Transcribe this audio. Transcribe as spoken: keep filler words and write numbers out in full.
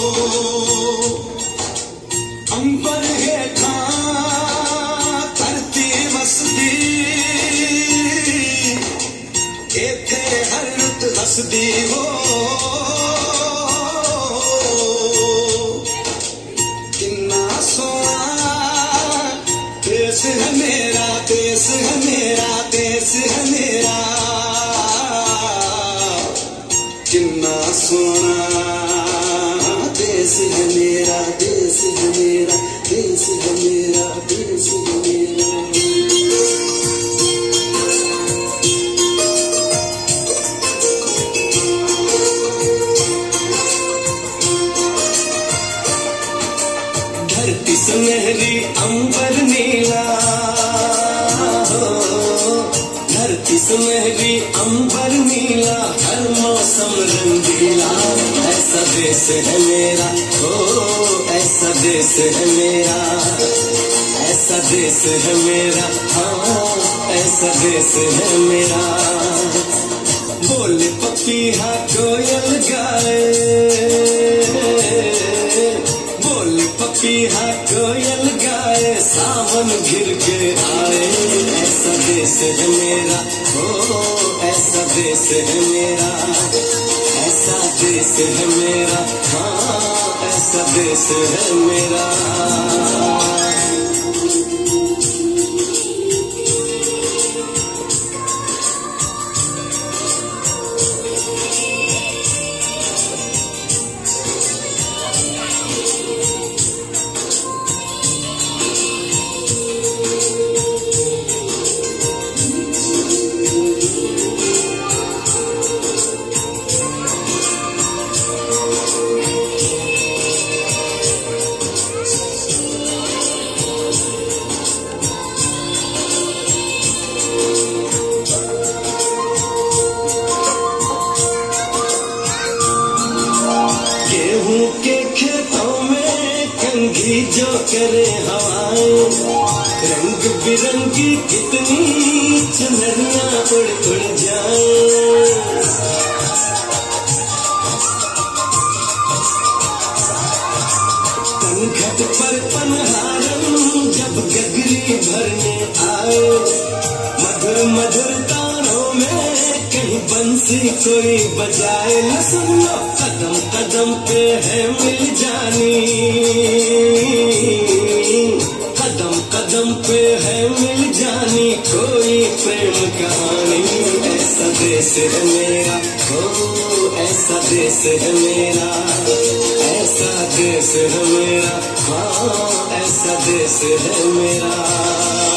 अंबर हेठा धरती वसदी इथे हर रुत हसदी हो किन्ना सोना देश है मेरा देश है मेरा देश है मेरा किन्ना सोना देश है मेरा देश है मेरा देश है मेरा देश है मेरा। धरती सुनहरी अंबर नीला धरती सुनहरी अंबर नीला हर मौसम रंगीला ऐसा देश है मेरा हो ऐसा देश है मेरा ऐसा देश है मेरा हाँ ऐसा देश है मेरा। बोले पपीहा कोयल गाए बोले पपीहा कोयल गाए सावन घिर के आए ऐसा देश है मेरा हो ऐसा देश है मेरा ऐसा देश है मेरा हाँ ऐसा देश है मेरा। गेहूं के खेतों में कंघी जो करे हवाएं रंग बिरंगी कितनी चुनरियां उड़ उड़ जाएं। तनघट पर पनहारन जब गगरी भरने आए मधुर मधुर तानों में कहीं बंसी कोई बजाए न सुन लो कदम कदम पे है मिल जानी कदम कदम पे है मिल जानी कोई प्रेम कहानी ऐसा देश है मेरा हो ऐसा देश है मेरा ऐसा देश है मेरा हाँ ऐसा देश है मेरा।